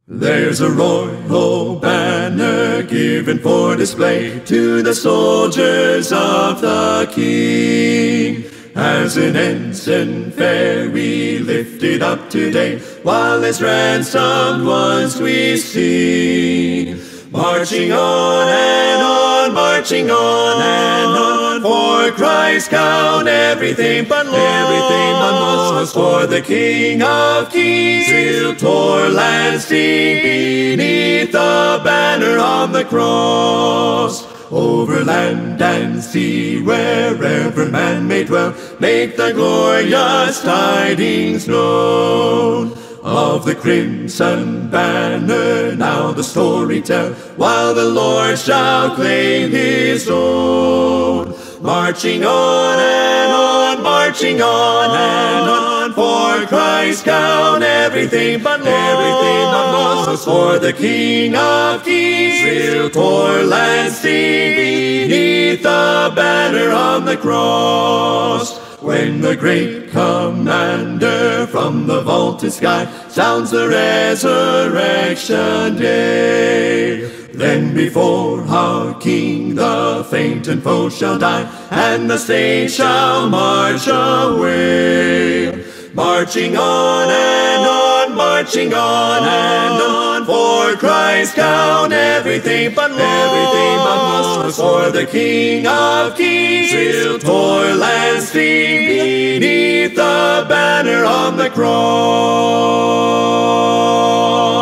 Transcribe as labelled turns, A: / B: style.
A: There's a royal banner given for display to the soldiers of the King. As an ensign fair we lift it up today, while as ransomed ones we sing. Marching on and on, marching on and on, for Christ count everything but loss, for the King of Kings will toil and sting beneath the banner on the cross. Over land and sea, wherever man may dwell, make the glorious tidings known. Of the crimson banner now the story tell, while the Lord shall claim his own. Marching on and on, marching on and on, for Christ count everything but loss, for the King of Kings will toil and sting beneath the banner on the cross. When the great commander from the vaulted sky sounds the resurrection day, then before our King the faint and foe shall die, and the saints shall march away. Marching on and on, marching on and on, for Christ count everything but loss, for the King of Kings will toil and sting beneath the banner on the cross.